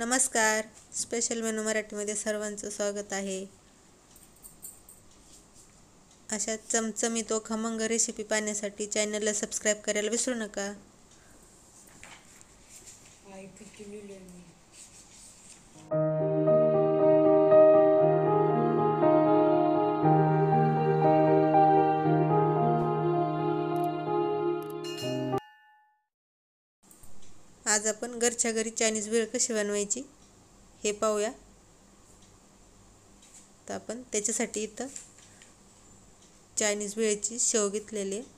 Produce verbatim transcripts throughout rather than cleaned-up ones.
नमस्कार. Special menu मराठीमध्ये सर्वांचं स्वागत आहे. अशा चमचमीत व खमंग रेसिपी पाहण्यासाठी चॅनलला सबस्क्राईब करायला विसरू नका. आज आपण घरच्या घरी चायनीज भेळ कशी बनवायची हे पाहूया. तर आपण त्याच्यासाठी इथं चायनीज भेळची शेव घेतलेली आहे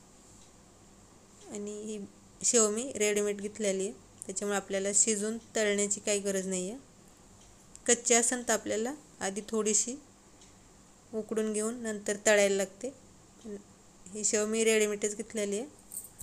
आणि ही शेव मी रेडीमेड घेतलेली आहे. त्याच्यामुळे आपल्याला शिजून तळण्याची काही गरज नाही आहे. कच्ची असेल तर आपल्याला आधी थोडीशी उकडून घेऊन नंतर तळायला लागते. ही शेव मी रेडीमेडच घेतलेली आहे.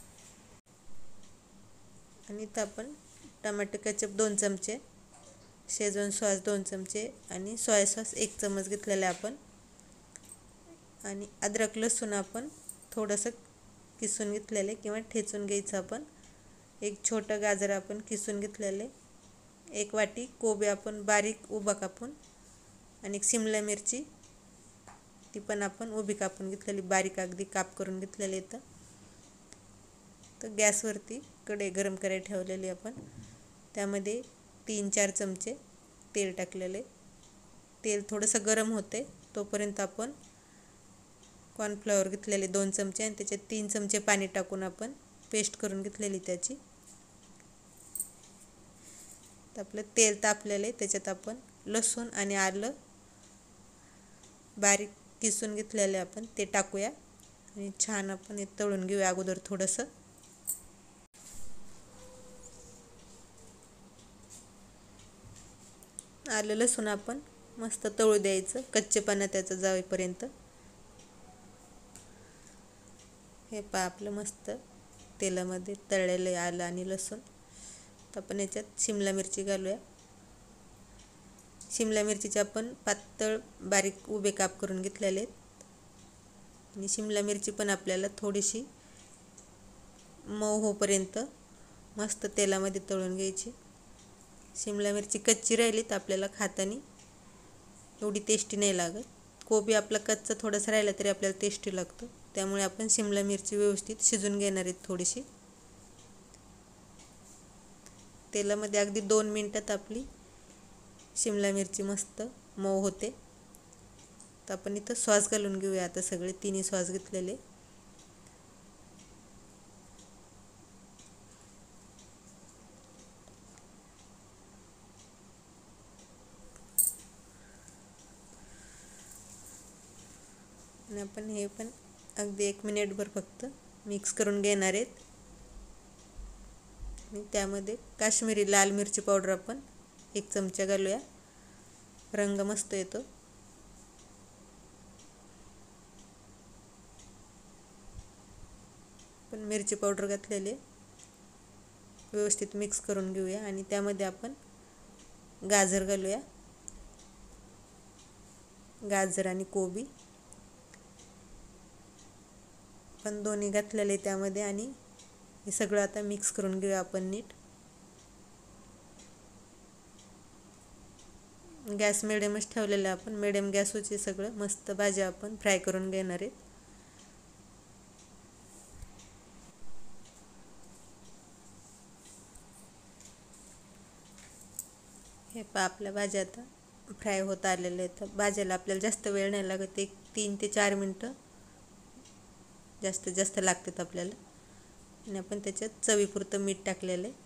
आणि इथं आपण टमाटो केचप दोन चमचे, शेजवान सॉस दोन चमचे आणि सोया सॉस एक चमच घेतलेला आहे आपण. आणि अद्रक लसूण आपण थोडंसं किसून घेतलेले किंवा ठेचून घ्यायचं आपण. एक छोटं गाजर आपण किसून घेतलेले, एक वाटी कोबी आपण बारीक उभा कापून, आणि एक शिमला मिरची ती पण आपण उभी कापून घेतलेली, बारीक अगदी काप करून घेतलेले. इथं तर गॅसवरती कढई गरम करायला ठेवलेली आपण. त्यामध्ये तीन चार चमचे तेल टाकलेले. तेल थोडंसं गरम होते तोपर्यंत आपण कॉर्नफ्लॉवर घेतलेले दोन चमचे आणि त्याच्यात तीन चमचे पाणी टाकून आपण पेस्ट करून घेतलेली त्याची. तर आपलं तेल तापलेलं आहे, त्याच्यात आपण लसूण आणि आलं बारीक किसून घेतलेले आपण ते टाकूया आणि छान आपण हे तळून घेऊया अगोदर थोडंसं. आलं लसूण आपण मस्त तळू द्यायचं, कच्चेपणा त्याचं जाईपर्यंत. हे पा आपलं मस्त तेलामध्ये तळलेलं आलं आणि लसूण. तर आपण याच्यात शिमला मिरची घालूया. शिमला मिरचीचे आपण पातळ बारीक उभे काप करून घेतलेले आहेत. आणि शिमला मिरची पण आपल्याला थोडीशी मऊ होईपर्यंत मस्त तेलामध्ये तळून घ्यायची. शिमला मिरची कच्ची राहिली तर आपल्याला खाताना एवढी टेस्टी नाही लागत. कोबी आपला कच्चा थोडासा राहिला तरी आपल्याला टेस्टी लागतो. त्यामुळे आपण शिमला मिरची व्यवस्थित शिजून घेणार आहेत थोडीशी. तेलामध्ये अगदी दोन मिनटात आपली शिमला मिरची मस्त मऊ होते. तर आपण इथं सॉस घालून घेऊया. आता सगळे तिन्ही सॉस घेतलेले. आणि आपण हे पण अगदी एक मिनिटभर फक्त मिक्स करून घेणार आहेत. आणि त्यामध्ये काश्मीरी लाल मिरची पावडर आपण एक चमचा घालूया, रंग मस्त येतो. पण मिरची पावडर घातलेले व्यवस्थित मिक्स करून घेऊया. आणि त्यामध्ये आपण गाजर घालूया, गाजर आणि कोबी पण दोन्ही घातलेले त्यामध्ये. आणि हे सगळं आता मिक्स करून घेऊया आपण नीट. गॅस मिडियमच ठेवलेला आपण. मिडियम गॅसवरचे सगळं मस्त भाज्या आपण फ्राय करून घेणार आहेत. हे पा आपल्या भाज्या आता फ्राय होत आलेल्या आहेत. भाज्याला आपल्याला जास्त वेळ नाही लागत, एक तीन ते चार मिनटं जास्तीत जास्त लागतात आपल्याला. आणि आपण त्याच्यात चवीपुरतं मीठ टाकलेलं आहे.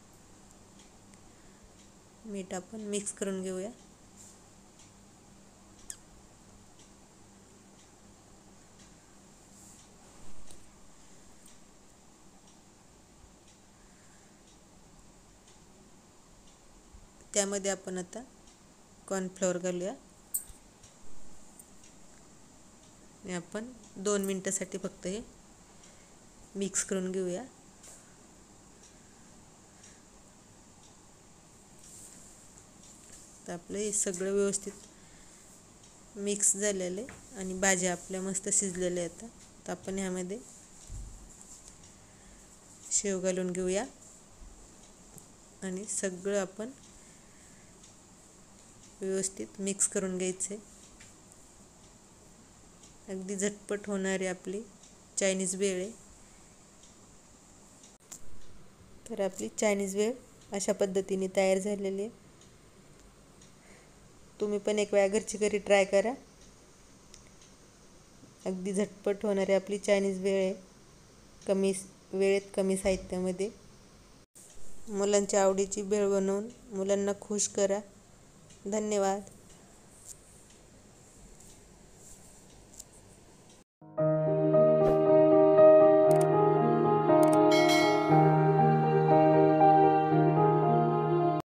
मीठ आपण मिक्स करून घेऊया. त्यामध्ये आपण आता कॉर्नफ्लॉवर घालूया आणि आपण दोन मिनटासाठी फक्त हे मिक्स करून घेऊया. तर आपलं हे सगळं व्यवस्थित मिक्स झालेलं आहे आणि भाज्या आपल्या मस्त शिजलेल्या आहेत. तर आपण ह्यामध्ये शेव घालून घेऊया आणि सगळं आपण व्यवस्थित मिक्स करून घ्यायचे. अगदी झटपट होणारी आपली चायनीज भेळ आहे. तर आपली चायनीज भेळ अशा पद्धतीने तयार झालेली आहे. तुम्ही पण एक वेळा घरची घरी ट्राय करा. अगदी झटपट होणारी आपली चायनीज भेळ आहे, कमी वेळेत कमी साहित्यामध्ये. मुलांच्या आवडीची भेळ बनवून मुलांना खुश करा. धन्यवाद.